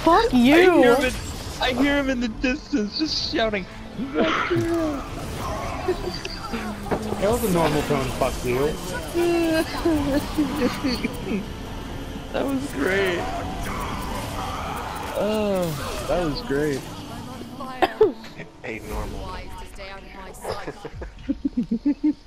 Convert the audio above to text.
Fuck you! I hear him in the distance just shouting, Vector! That was a normal tone, fuck you. That was great. Oh, that was great. Ain't normal. Wise to stay out of my sight.